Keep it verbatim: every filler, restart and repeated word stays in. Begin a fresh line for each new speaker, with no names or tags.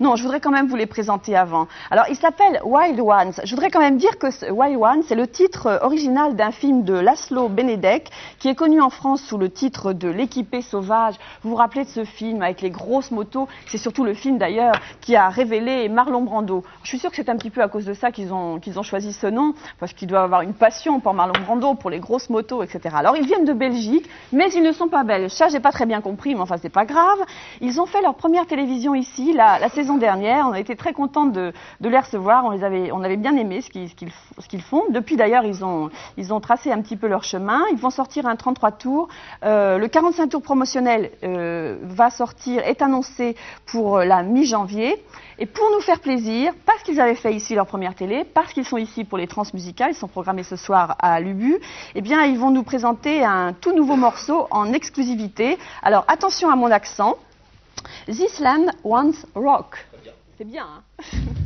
Non, je voudrais quand même vous les présenter avant. Alors, il s'appelle Wild Ones. Je voudrais quand même dire que Wild Ones, c'est le titre original d'un film de Laszlo Benedek, qui est connu en France sous le titre de L'équipé sauvage. Vous vous rappelez de ce film avec les grosses motos? C'est surtout le film d'ailleurs qui a révélé Marlon Brando. Je suis sûre que c'est un petit peu à cause de ça qu'ils ont, qu'ils ont choisi ce nom, parce qu'ils doivent avoir une passion pour Marlon Brando, pour les grosses motos, et cetera. Alors, ils viennent de Belgique, mais ils ne sont pas belges. Ça, j'ai pas très bien compris, mais enfin, c'est pas grave. Ils ont fait leur première télévision ici, la, la saison dernière. On a été très contents de, de les recevoir. On, les avait, on avait bien aimé ce qu'ils, ce qu'ils, ce qu'ils font. Depuis, d'ailleurs, ils ont, ils ont tracé un petit peu leur chemin. Ils vont sortir un trente-trois tours. Euh, le quarante-cinq tours promotionnel euh, va sortir, est annoncé pour la mi-janvier. Et pour nous faire plaisir, parce qu'ils avaient fait ici leur première télé, parce qu'ils sont ici pour les transmusicales, ils sont programmés ce soir à l'Ubu, eh bien, ils vont nous présenter un tout nouveau morceau en exclusivité. Alors, attention à mon accent. This land wants rock. C'est bien, hein?